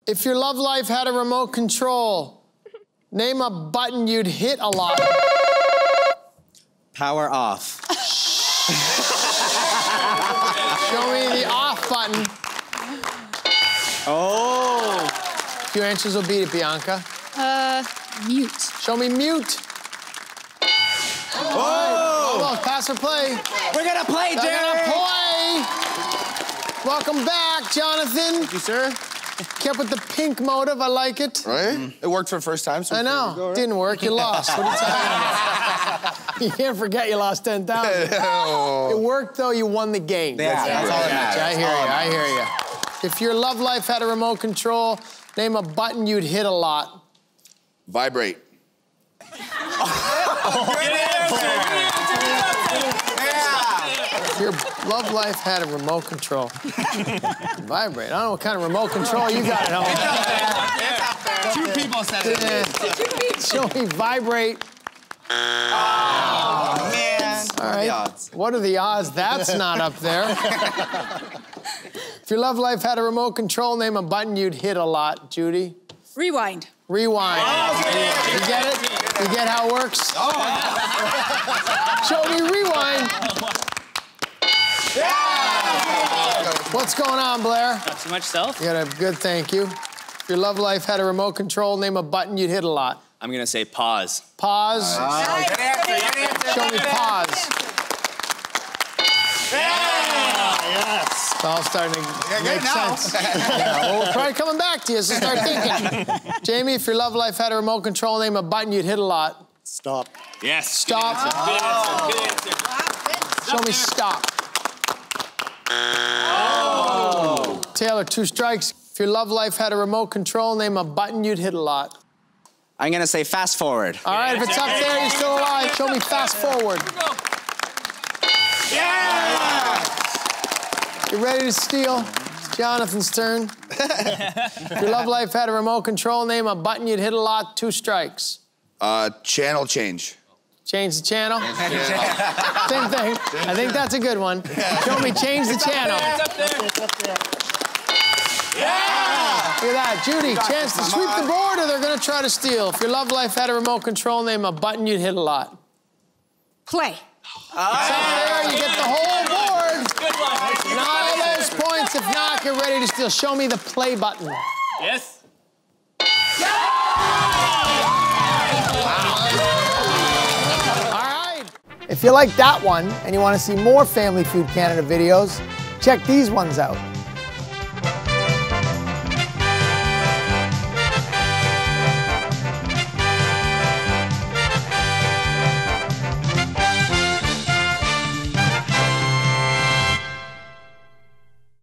If your love life had a remote control, name a button you'd hit a lot. Power off. Show me the off button. Oh. A few answers will beat it, Bianca. Mute. Show me mute. Oh. Almost pass or play. We're gonna play, Gerry. We're gonna play. Welcome back, Jonathan. Thank you, sir. Kept with the pink motive, I like it. Right? It worked for the first time. So I know. go, right? Didn't work, you lost. What are you talking about? You can't forget you lost 10,000. It worked though, you won the game. Yeah, that's all that matters. I hear you. If your love life had a remote control, name a button you'd hit a lot. Vibrate. If your love life had a remote control. Vibrate. I don't know what kind of remote control you got at home. Two people said it. Show me vibrate. Oh, man. All right. What are the odds that's not up there? If your love life had a remote control, name a button you'd hit a lot. Judy? Rewind. Rewind. You get it? You get how it works? Show me rewind. What's going on, Blair? Not too much self. You got a good thank you. If your love life had a remote control, name a button you'd hit a lot. I'm gonna say pause. Pause. Good answer. Show me pause. Yes. It's all starting to make sense. Yeah, well, we're probably coming back to you, so start thinking. Jamie, if your love life had a remote control, name a button you'd hit a lot. Stop. Yes. Stop. Good answer. Good answer. Show me stop. Oh. Taylor, 2 strikes. If your love life had a remote control, name a button you'd hit a lot. I'm gonna say fast forward. All right, if it's up there, you're still alive. Show me fast forward. Yeah! You ready to steal? It's Jonathan's turn. If your love life had a remote control, name a button you'd hit a lot. 2 strikes. Channel change. Change the channel. Same thing. I think that's a good one. Show me change the channel. Look at that. Judy, chance to sweep the board or they're going to try to steal. If your love life had a remote control, name a button you'd hit a lot. Play. It's up there, you get the whole board. Good one. And all those points. If not, get ready to steal. Show me the play button. Yes. If you like that one and you want to see more Family Feud Canada videos, check these ones out.